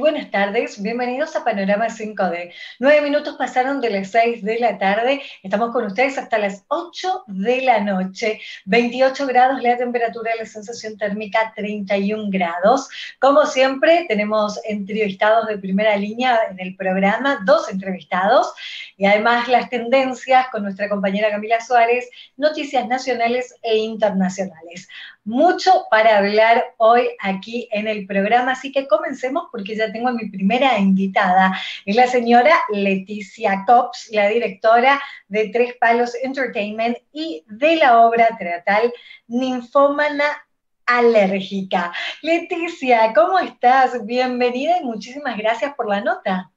buenas tardes, bienvenidos a Panorama 5D. 9 minutos pasaron de las 6 de la tarde, estamos con ustedes hasta las 8 de la noche, 28 grados la temperatura, la sensación térmica 31 grados. Como siempre, tenemos entrevistados de primera línea en el programa, 2 entrevistados, y además las tendencias con nuestra compañera Camila Suárez, noticias nacionales e internacionales. Mucho para hablar hoy aquí en el programa, así que comencemos porque ya tengo a mi primera invitada, es la señora Leticia Cops, la directora de Tres Palos Entertainment y de la obra teatral Ninfómana Alérgica. Leticia, ¿cómo estás? Bienvenida y muchísimas gracias por la nota.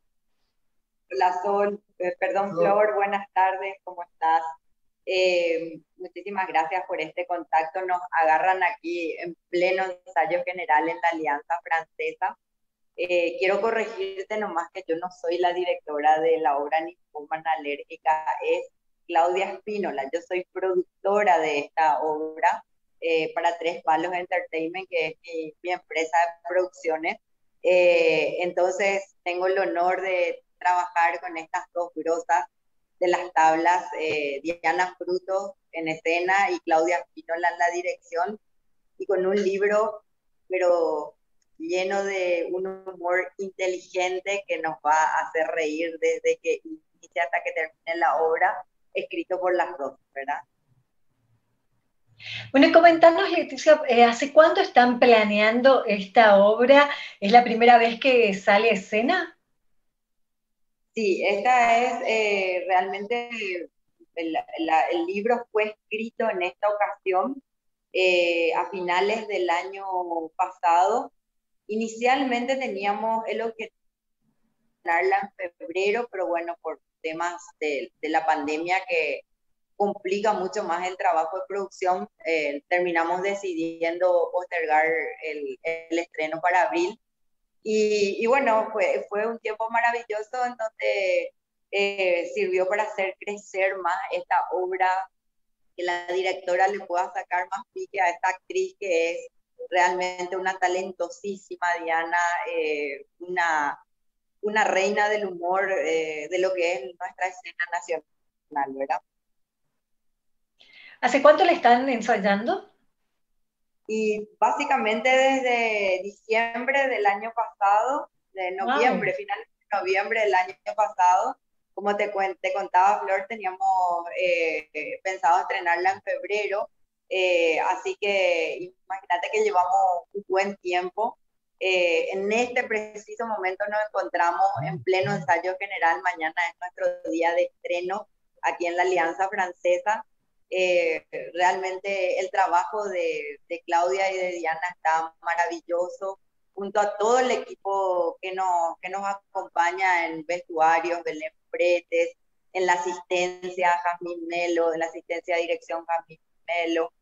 Hola Sol, perdón Flor, buenas tardes, ¿cómo estás? Muchísimas gracias por este contacto. Nos agarran aquí en pleno ensayo general en la Alianza Francesa. Quiero corregirte nomás que yo no soy la directora de la obra Ninfómana Alérgica, es Claudia Espínola. Yo soy productora de esta obra para Tres Palos Entertainment, que es mi empresa de producciones. Entonces tengo el honor de trabajar con estas dos grosas de las tablas, Diana Frutos en escena y Claudia Espínola en la dirección, y con un libro, pero lleno de un humor inteligente que nos va a hacer reír desde que inicia hasta que termine la obra, escrito por las dos, ¿verdad? Bueno, y comentanos, Leticia, ¿hace cuánto están planeando esta obra? ¿Es la primera vez que sale a escena? Sí, esta es realmente el libro fue escrito en esta ocasión a finales del año pasado. Inicialmente teníamos el objetivo de terminarla en febrero, pero bueno, por temas de la pandemia que complica mucho más el trabajo de producción, terminamos decidiendo postergar el estreno para abril. Y bueno, fue un tiempo maravilloso en donde sirvió para hacer crecer más esta obra, que la directora le pueda sacar más pique a esta actriz que es realmente una talentosísima Diana, una reina del humor de lo que es nuestra escena nacional, ¿verdad? ¿Hace cuánto la están ensayando? Y básicamente desde diciembre del año pasado, de Wow. noviembre, finales de noviembre del año pasado, como te contaba Flor, teníamos pensado estrenarla en febrero, así que imagínate que llevamos un buen tiempo. En este preciso momento nos encontramos en pleno ensayo general. Mañana es nuestro día de estreno aquí en la Alianza Francesa. Realmente el trabajo de Claudia y de Diana está maravilloso, junto a todo el equipo que nos acompaña en vestuarios, Belén Pretes, en la asistencia Jazmín Melo, en la asistencia de dirección Jazmín Melo,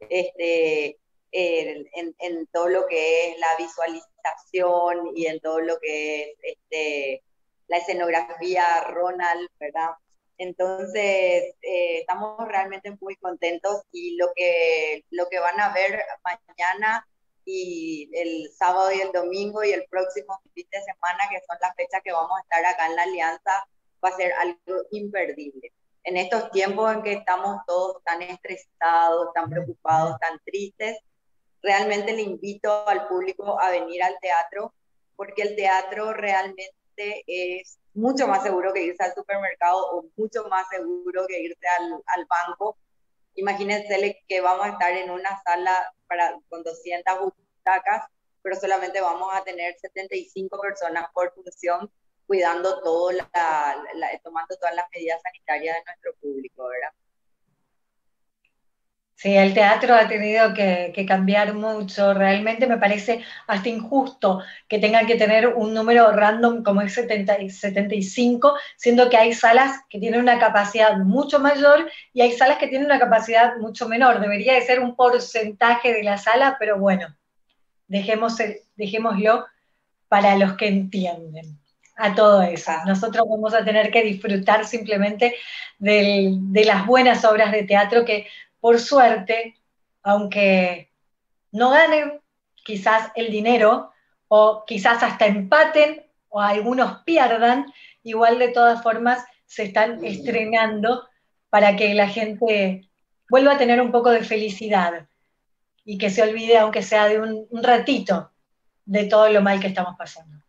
en todo lo que es la visualización y en todo lo que es la escenografía, Ronald, ¿verdad? Entonces, estamos realmente muy contentos, y lo que van a ver mañana y el sábado y el domingo y el próximo fin de semana, que son las fechas que vamos a estar acá en la Alianza, va a ser algo imperdible. En estos tiempos en que estamos todos tan estresados, tan preocupados, tan tristes, realmente le invito al público a venir al teatro, porque el teatro realmente es mucho más seguro que irse al supermercado, o mucho más seguro que irse al banco. Imagínense que vamos a estar en una sala con 200 butacas, pero solamente vamos a tener 75 personas por función, cuidando tomando todas las medidas sanitarias de nuestro público, ¿verdad? Sí, el teatro ha tenido que cambiar mucho. Realmente me parece hasta injusto que tengan que tener un número random como es 70 y 75, siendo que hay salas que tienen una capacidad mucho mayor y hay salas que tienen una capacidad mucho menor. Debería de ser un porcentaje de la sala, pero bueno, dejémoslo para los que entienden a todo eso. Ah, Nosotros vamos a tener que disfrutar simplemente de las buenas obras de teatro que, por suerte, aunque no ganen quizás el dinero o quizás hasta empaten o algunos pierdan, igual de todas formas se están estrenando para que la gente vuelva a tener un poco de felicidad y que se olvide, aunque sea de un ratito, de todo lo mal que estamos pasando.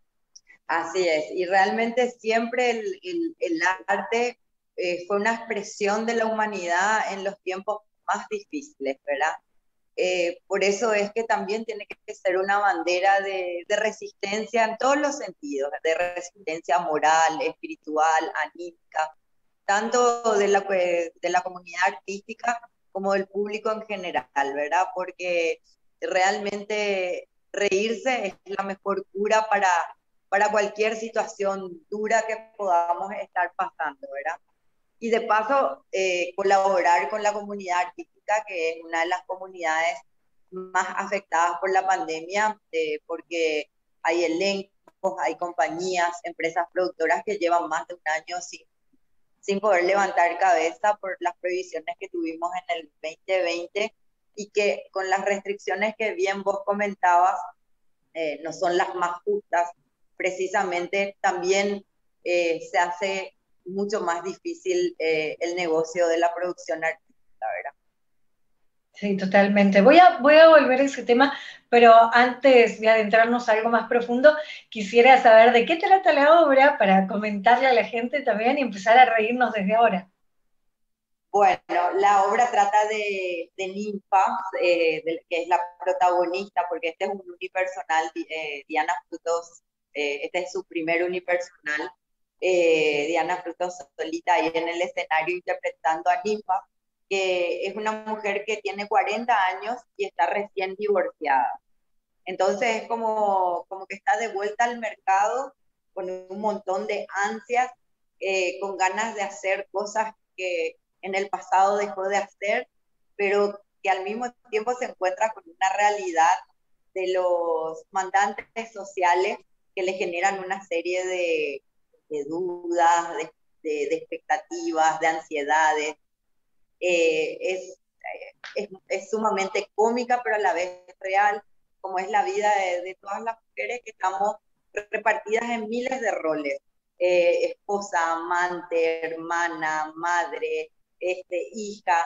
Así es, y realmente siempre el arte fue una expresión de la humanidad en los tiempos más difíciles, ¿verdad? Por eso es que también tiene que ser una bandera de resistencia en todos los sentidos, de resistencia moral, espiritual, anímica, tanto de la comunidad artística como del público en general, ¿verdad? Porque realmente reírse es la mejor cura para cualquier situación dura que podamos estar pasando, ¿verdad? Y de paso, colaborar con la comunidad artística, que es una de las comunidades más afectadas por la pandemia, porque hay elencos, hay compañías, empresas productoras que llevan más de un año sin poder levantar cabeza por las prohibiciones que tuvimos en el 2020 y que con las restricciones que bien vos comentabas, no son las más justas, precisamente también se hace mucho más difícil el negocio de la producción artística, ¿verdad? Sí, totalmente. Voy a volver a ese tema, pero antes de adentrarnos a algo más profundo, quisiera saber de qué trata la obra para comentarle a la gente también y empezar a reírnos desde ahora. Bueno, la obra trata de Ninfa, que es la protagonista, porque este es un unipersonal, Diana Frutos, este es su primer unipersonal, Diana Frutos solita ahí en el escenario interpretando a Ninfa, que es una mujer que tiene 40 años y está recién divorciada. Entonces es como que está de vuelta al mercado con un montón de ansias, con ganas de hacer cosas que en el pasado dejó de hacer, pero que al mismo tiempo se encuentra con una realidad de los mandantes sociales que le generan una serie de dudas, de expectativas, de ansiedades. Es sumamente cómica, pero a la vez real, como es la vida de todas las mujeres que estamos repartidas en miles de roles. Esposa, amante, hermana, madre, hija,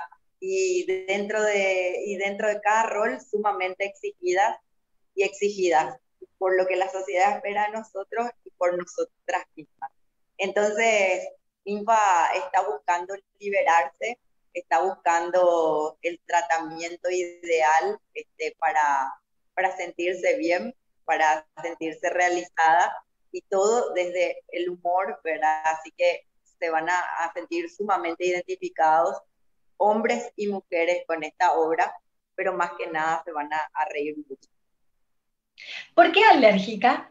y dentro de cada rol sumamente exigidas y exigidas por lo que la sociedad espera de nosotros y por nosotras mismas. Entonces, Infa está buscando liberarse, está buscando el tratamiento ideal para sentirse bien, para sentirse realizada, y todo desde el humor, ¿verdad? Así que se van a sentir sumamente identificados hombres y mujeres con esta obra, pero más que nada se van a reír mucho. ¿Por qué alérgica?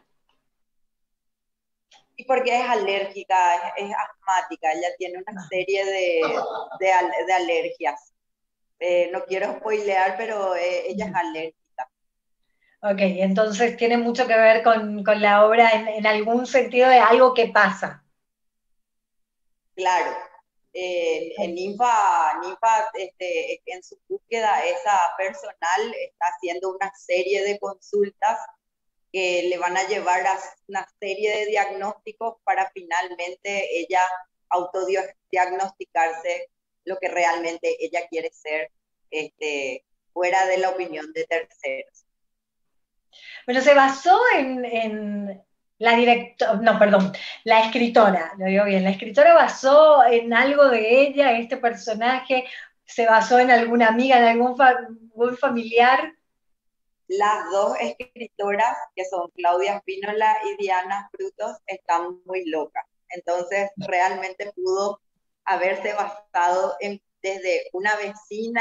Y porque es alérgica, es asmática, ella tiene una serie de alergias. No quiero spoilear, pero ella es alérgica. Ok, entonces tiene mucho que ver con la obra en algún sentido de algo que pasa. Claro, en Ninfa en su búsqueda esa personal está haciendo una serie de consultas que le van a llevar a una serie de diagnósticos para finalmente ella autodiagnosticarse lo que realmente ella quiere ser, fuera de la opinión de terceros. Pero se basó en la directora, no, perdón, la escritora, lo digo bien, la escritora basó en algo de ella, este personaje, se basó en alguna amiga, en algún familiar. Las dos escritoras, que son Claudia Espínola y Diana Frutos, están muy locas. Entonces, realmente pudo haberse basado desde una vecina,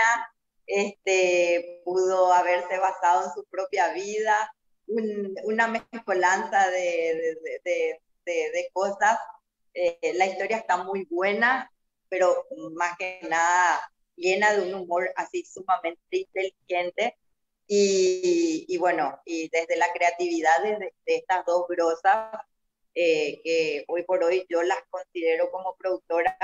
pudo haberse basado en su propia vida, una mezcolanza de cosas. La historia está muy buena, pero más que nada llena de un humor así sumamente inteligente y bueno, y desde la creatividad de estas dos grosas, que hoy por hoy yo las considero como productoras,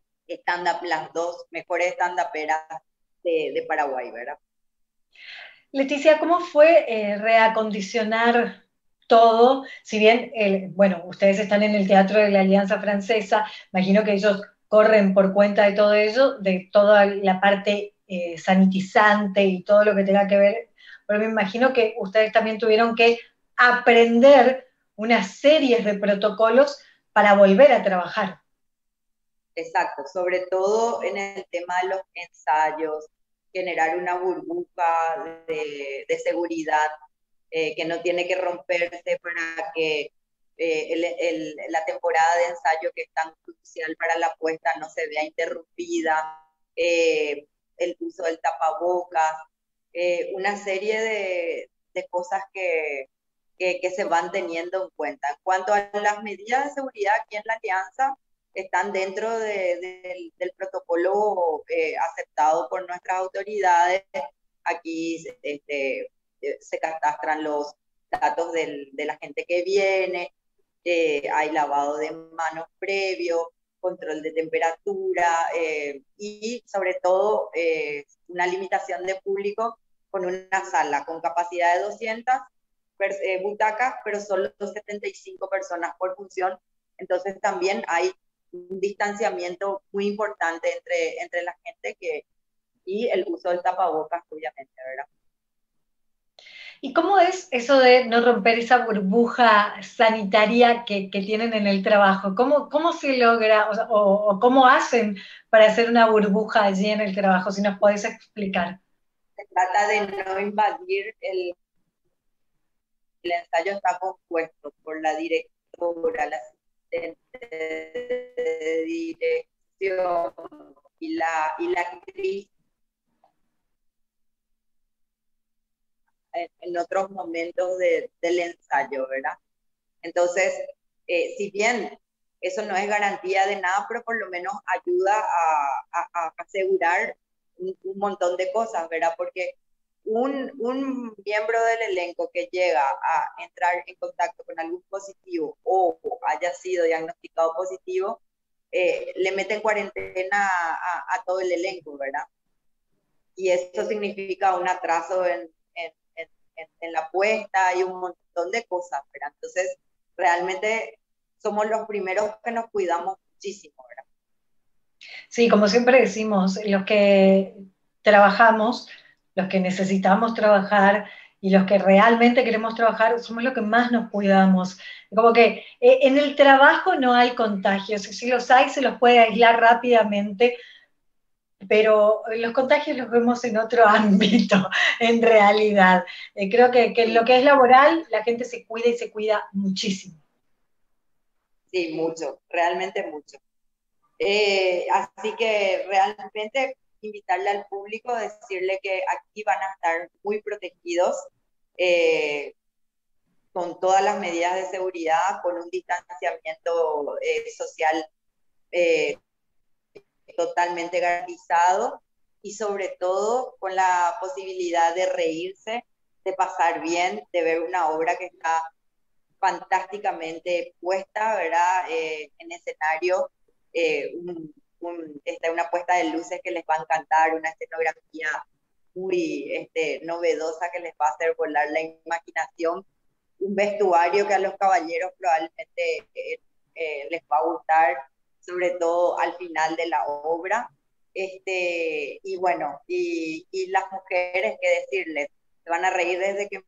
las dos mejores stand-uperas de Paraguay, ¿verdad? Leticia, ¿cómo fue reacondicionar todo? Si bien, bueno, ustedes están en el Teatro de la Alianza Francesa, imagino que ellos corren por cuenta de todo ello, de toda la parte sanitizante y todo lo que tenga que ver, pero me imagino que ustedes también tuvieron que aprender una serie de protocolos para volver a trabajar. Exacto, sobre todo en el tema de los ensayos, generar una burbuja de seguridad que no tiene que romperse para que la temporada de ensayo que es tan crucial para la puesta no se vea interrumpida, el uso del tapabocas, una serie de cosas que se van teniendo en cuenta. En cuanto a las medidas de seguridad aquí en la Alianza, están dentro del protocolo aceptado por nuestras autoridades. Aquí se catastran los datos de la gente que viene, hay lavado de manos previo, control de temperatura y sobre todo una limitación de público con una sala con capacidad de 200 butacas, pero solo 75 personas por función. Entonces también hay un distanciamiento muy importante entre la gente y el uso del tapabocas, obviamente, ¿verdad? ¿Y cómo es eso de no romper esa burbuja sanitaria que tienen en el trabajo? ¿Cómo se logra o cómo hacen para hacer una burbuja allí en el trabajo? Si nos podés explicar. Se trata de no invadir el ensayo está compuesto por la directora, la asistente de dirección y la actriz en otros momentos del ensayo, ¿verdad? Entonces, si bien eso no es garantía de nada, pero por lo menos ayuda a asegurar un montón de cosas, ¿verdad? Porque un miembro del elenco que llega a entrar en contacto con algún positivo o haya sido diagnosticado positivo, le mete en cuarentena a todo el elenco, ¿verdad? Y eso significa un atraso en la puesta y un montón de cosas, ¿verdad? Entonces, realmente somos los primeros que nos cuidamos muchísimo, ¿verdad? Sí, como siempre decimos, los que trabajamos, los que necesitamos trabajar y los que realmente queremos trabajar, somos los que más nos cuidamos. Como que en el trabajo no hay contagios, y si los hay se los puede aislar rápidamente, pero los contagios los vemos en otro ámbito, en realidad. Creo que en lo que es laboral, la gente se cuida y se cuida muchísimo. Sí, mucho, realmente mucho. Así que realmente invitarle al público, decirle que aquí van a estar muy protegidos, eh, con todas las medidas de seguridad, con un distanciamiento social eh, totalmente garantizado y sobre todo con la posibilidad de reírse, de pasar bien, de ver una obra que está fantásticamente puesta, ¿verdad? En escenario, está una puesta de luces que les va a encantar, una escenografía muy novedosa que les va a hacer volar la imaginación, un vestuario que a los caballeros probablemente les va a gustar, sobre todo al final de la obra. Y bueno, y las mujeres, qué decirles, se van a reír desde que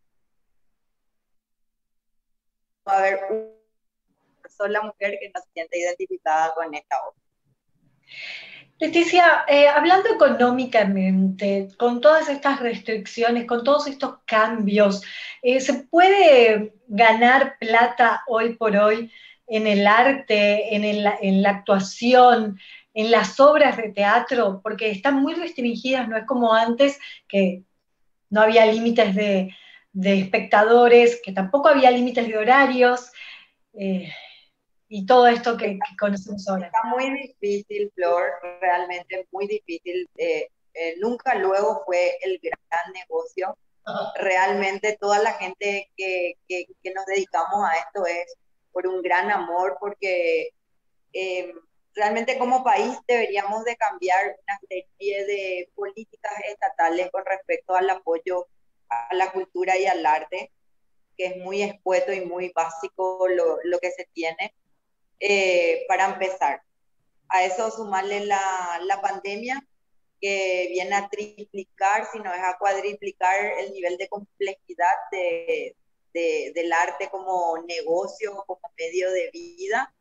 va a haber una sola mujer que no se siente identificada con esta obra. Leticia, hablando económicamente, con todas estas restricciones, con todos estos cambios, ¿se puede ganar plata hoy por hoy en el arte, en la actuación, en las obras de teatro? Porque están muy restringidas, no es como antes que no había límites de espectadores, que tampoco había límites de horarios, eh, y todo esto que conocemos ahora. Está muy difícil, Flor, realmente muy difícil. Nunca luego fue el gran negocio. Realmente toda la gente que nos dedicamos a esto es por un gran amor, porque eh, realmente como país deberíamos de cambiar una serie de políticas estatales con respecto al apoyo a la cultura y al arte, que es muy escueto y muy básico lo que se tiene, para empezar. A eso sumarle la pandemia, que viene a triplicar, si no es a cuadriplicar el nivel de complejidad del arte como negocio, como medio de vida.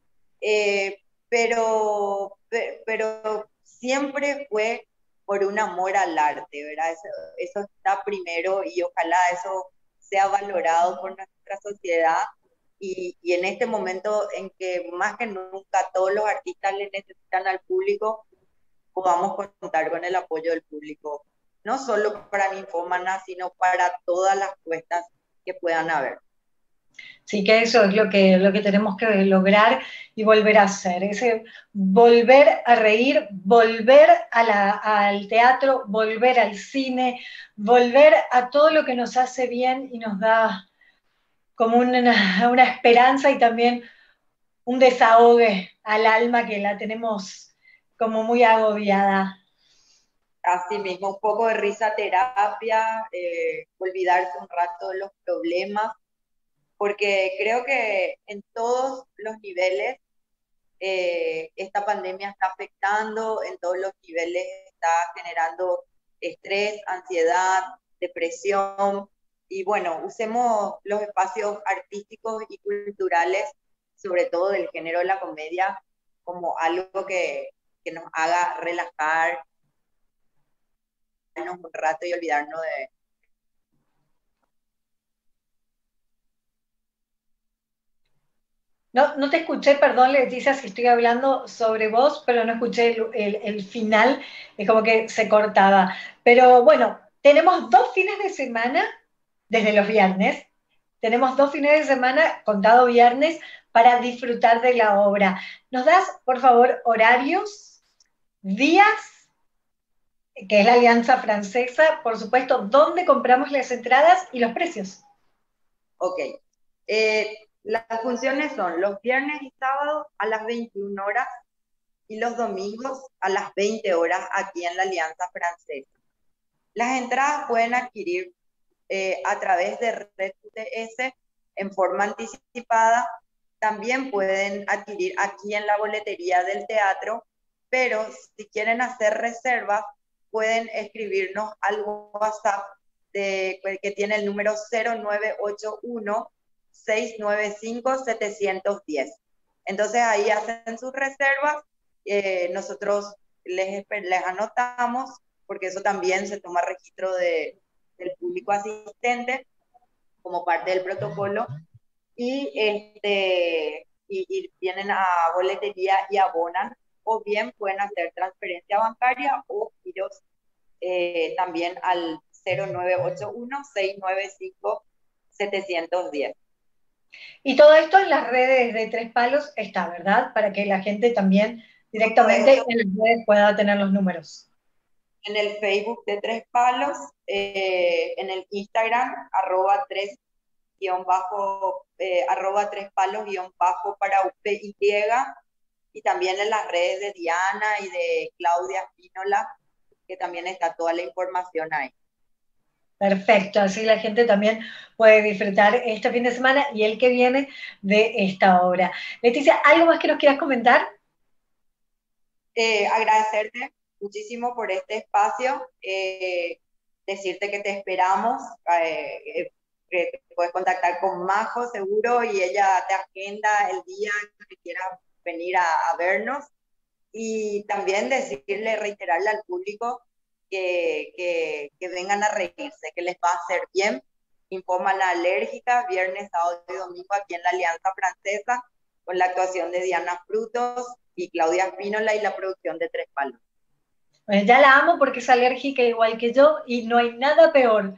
Pero siempre fue por un amor al arte, ¿verdad? Eso está primero y ojalá eso sea valorado por nuestra sociedad y en este momento en que más que nunca todos los artistas le necesitan al público, podamos contar con el apoyo del público, no solo para Ninfómana, sino para todas las puestas que puedan haber. Sí, que eso es lo que tenemos que lograr y volver a hacer, ese volver a reír, volver al teatro, volver al cine, volver a todo lo que nos hace bien y nos da como una esperanza y también un desahogue al alma que la tenemos como muy agobiada. Así mismo, un poco de risa terapia, olvidarse un rato de los problemas, porque creo que en todos los niveles esta pandemia está afectando, en todos los niveles está generando estrés, ansiedad, depresión, y bueno, usemos los espacios artísticos y culturales, sobre todo del género de la comedia, como algo que nos haga relajar un rato y olvidarnos de... No, no te escuché, perdón, Leticia, si estoy hablando sobre vos, pero no escuché el final, es como que se cortaba. Pero bueno, tenemos 2 fines de semana, desde los viernes, tenemos 2 fines de semana, contado viernes, para disfrutar de la obra. ¿Nos das, por favor, horarios, días, que es la Alianza Francesa, por supuesto, dónde compramos las entradas y los precios? Ok. Las funciones son los viernes y sábados a las 21 horas y los domingos a las 20 horas aquí en la Alianza Francesa. Las entradas pueden adquirir a través de Red UTS en forma anticipada. También pueden adquirir aquí en la boletería del teatro, pero si quieren hacer reservas, pueden escribirnos al WhatsApp que tiene el número 0981 695 710. Entonces ahí hacen sus reservas, nosotros les anotamos, porque eso también se toma registro del público asistente como parte del protocolo, y vienen a boletería y abonan, o bien pueden hacer transferencia bancaria o giros también al 0981-695-710. Y todo esto en las redes de Tres Palos está, ¿verdad? Para que la gente también directamente en las redes pueda tener los números. En el Facebook de Tres Palos, en el Instagram, @tres palos para UPY, y también en las redes de Diana y de Claudia Espínola, que también está toda la información ahí. Perfecto, así la gente también puede disfrutar este fin de semana y el que viene de esta obra. Leticia, ¿algo más que nos quieras comentar? Agradecerte muchísimo por este espacio, decirte que te esperamos, que te puedes contactar con Majo seguro y ella te agenda el día que quieras venir a vernos, y también decirle, reiterarle al público que vengan a reírse, que les va a hacer bien. Ninfómana Alérgica, viernes, sábado y domingo aquí en la Alianza Francesa, con la actuación de Diana Frutos y Claudia Espínola y la producción de Tres Palos. Bueno, ya la amo porque es alérgica igual que yo y no hay nada peor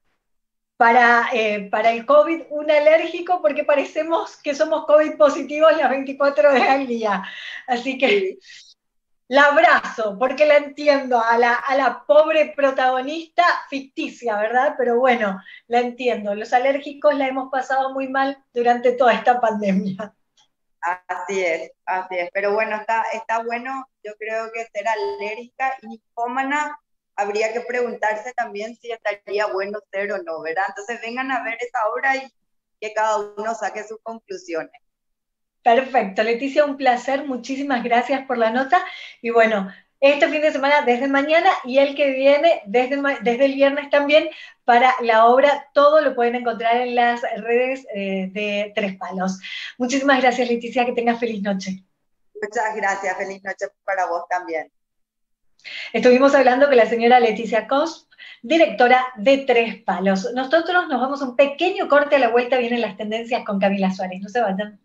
para el COVID un alérgico, porque parecemos que somos COVID positivos las 24 horas al día. Así que sí, la abrazo, porque la entiendo a la pobre protagonista ficticia, ¿verdad? Pero bueno, la entiendo. Los alérgicos la hemos pasado muy mal durante toda esta pandemia. Así es, así es. Pero bueno, está bueno, yo creo que ser alérgica y ninfómana habría que preguntarse también si estaría bueno ser o no, ¿verdad? Entonces vengan a ver esa obra y que cada uno saque sus conclusiones. Perfecto, Leticia, un placer, muchísimas gracias por la nota y bueno, este fin de semana desde mañana y el que viene desde el viernes también para la obra, todo lo pueden encontrar en las redes de Tres Palos. Muchísimas gracias, Leticia, que tengas feliz noche. Muchas gracias, feliz noche para vos también. Estuvimos hablando con la señora Leticia Cosp, directora de Tres Palos. Nosotros nos vamos a un pequeño corte, a la vuelta vienen las tendencias con Camila Suárez, no se vayan.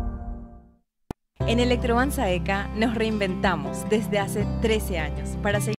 En Electrobank Saeca nos reinventamos desde hace 13 años para seguir